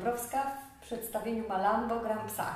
Dąbrowska w przedstawieniu Malambo gram psa.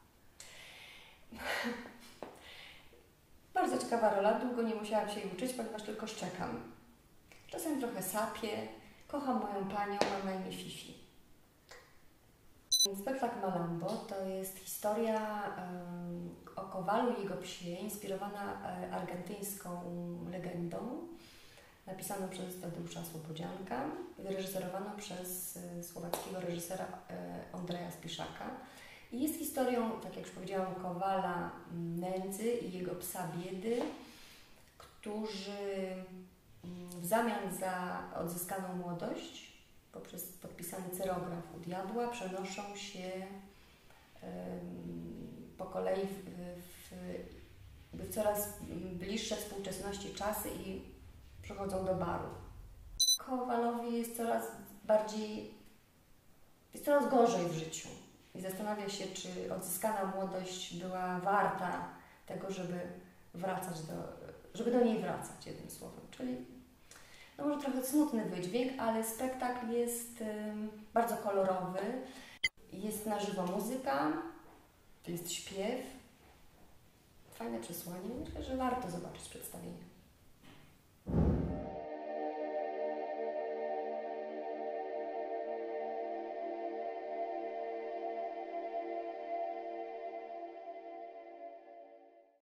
Bardzo ciekawa rola, długo nie musiałam się jej uczyć, ponieważ tylko szczekam. Czasem trochę sapię, kocham moją panią, mam na imię Fifi. Spektakl Malambo to jest historia o Kowalu i jego psie, inspirowana argentyńską legendą, napisaną przez Tadeusza Słobodzianka, wyreżyserowaną przez słowackiego reżysera Ondreja Spiszaka. I jest historią, tak jak już powiedziałam, Kowala nędzy i jego psa Biedy, którzy w zamian za odzyskaną młodość poprzez podpisany cyrograf u diabła przenoszą się po kolei w coraz bliższe współczesności czasy i przychodzą do baru. Kowalowi jest coraz gorzej w życiu i zastanawia się, czy odzyskana młodość była warta tego, żeby do niej wracać, jednym słowem. Czyli no może trochę smutny wydźwięk, ale spektakl jest bardzo kolorowy. Jest na żywo muzyka, jest śpiew. Fajne przesłanie. Myślę, że warto zobaczyć przedstawienie.